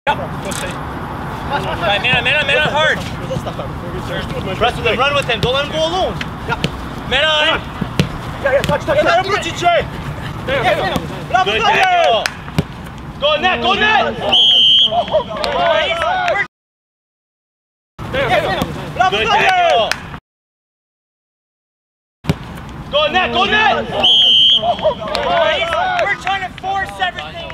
Right, man on hard. Press with him, run with him. Don't let him go alone. Man on. Touch. Good, Daniel. Go net. Good, Daniel. Go net. We're trying to force everything.